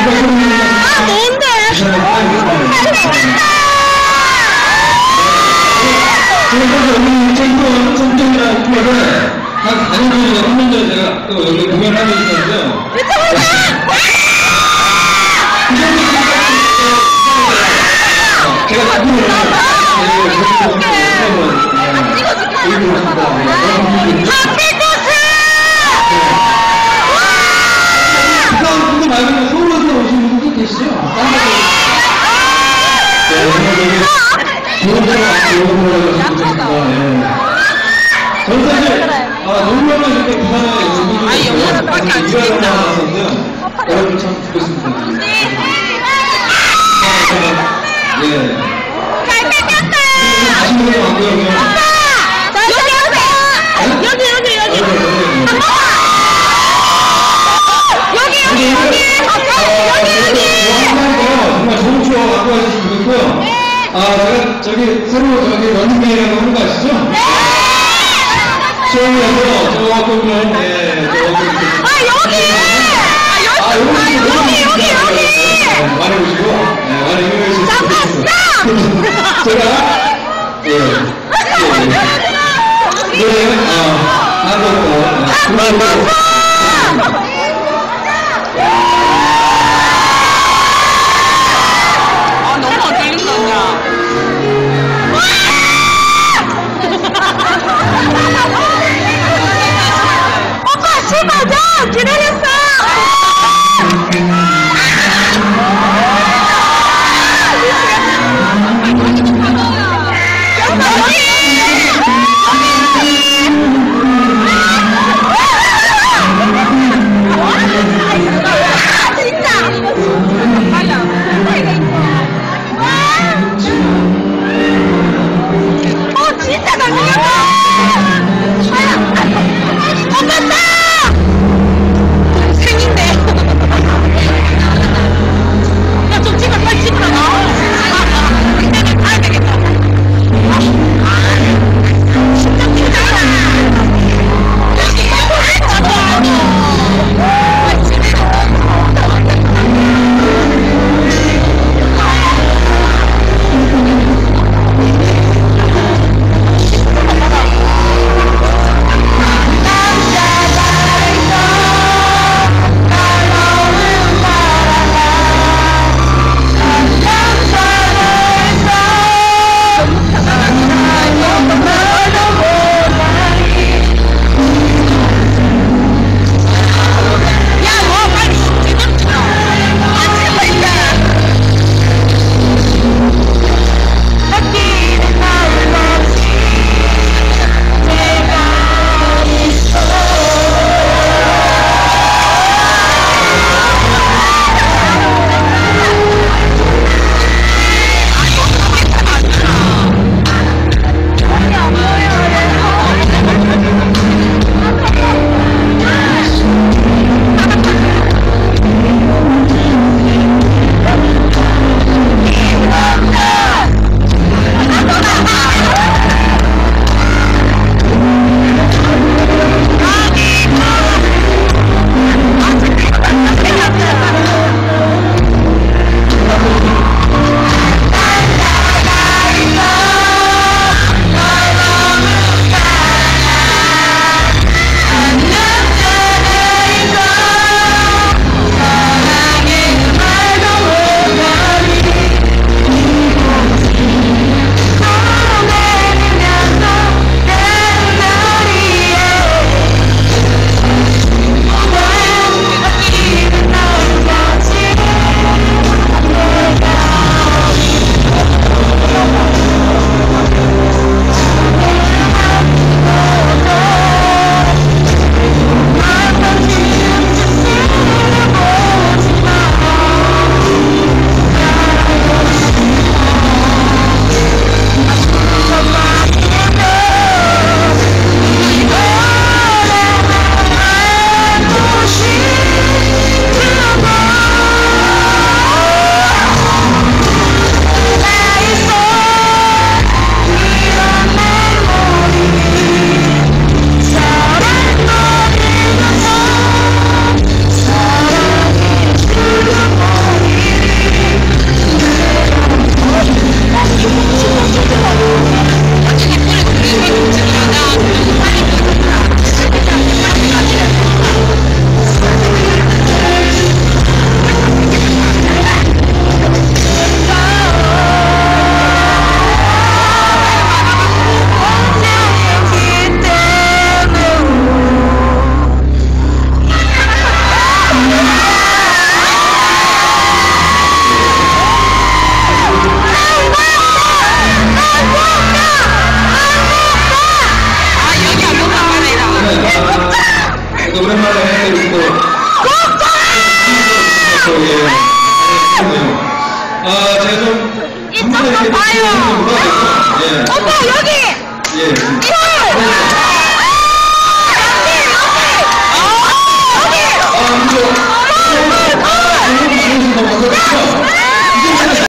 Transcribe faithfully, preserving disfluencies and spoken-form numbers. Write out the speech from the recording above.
뭔데? 제가 여기 전도 전도나 교회를 한 사 년 전에 한 년 전에 제가 또 여기 공연하고 있었는데요. 제가 그거를 그거 말고는 서울에서 오신 분도 계시죠? 좋은 데로 왔어요. 저는 사실, 아, 놀면은 이렇게 부산에 여러분 밖에 안 찍힌다. 여러분 참 좋겠습니다. 예. 잘생겼다! 아시는 분이 많고요. 오빠! 잘생겼다! 여기, 여기, 여기! 여기, 여기, 여기! 여기, 여기! 정말 좋은 추억 갖고 가신 분 있고요. 아, 제가 저기 새로 저기 런닝맨이라고 하는 거 아시죠? 네! 수영에서 조금 좀, 예, 조금. 아, 여기! 아, 여기! 아, 여기, 여기, 여기! 많이 오시고, 예, 많이 이용해 주시고. 잠깐, 스탑! 제가, 예, 예, 예. 노래, 아, 한 곡 더. 아, 너무 안 들린다, 야. 오빠, 심하죠? 기다렸어! 진짜 잘생겼다! 엄마,